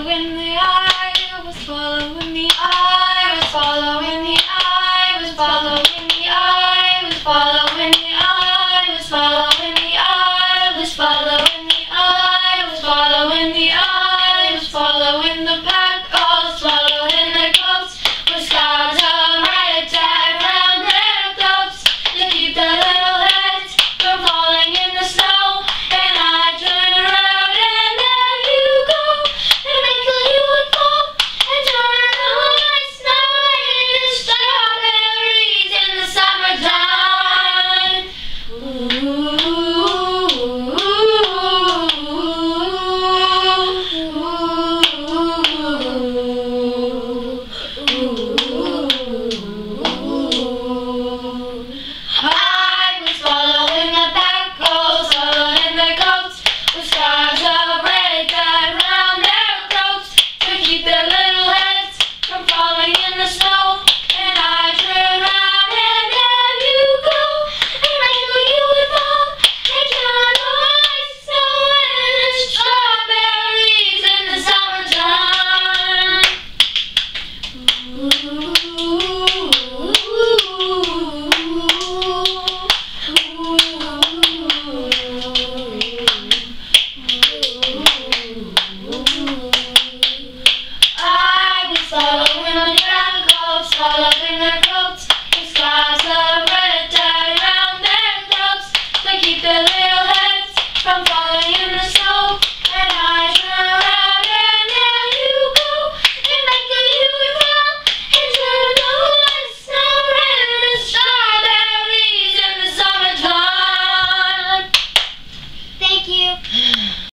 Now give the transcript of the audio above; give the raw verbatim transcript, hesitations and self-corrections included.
following the eye, was following the eye, was following the eye, was following the eye, was following the eye, was following the eye, was following the eye, was following the eye, was following the pack, all swallowing the goats, with scars of red tied round their throats to keep their little heads from falling in the snow. And I turn around and there you go, and make till you would fall and turn on my snow and strawberries in the summertime. Ooh. I was following the pack, all swallowing the goats, with scars of red tied round their throats to keep their little heads from falling in the snow. And I turn round and there you go, and make till you would fall and turn on my snow and strawberries in the summertime. Ooh. I was following the drag goats, following their coats, with scars of red tied round their throats to keep their little heads from falling in the snow. And I turn around and there you go, and make till you would fall and turn on my snow and strawberries in the summertime. Thank you.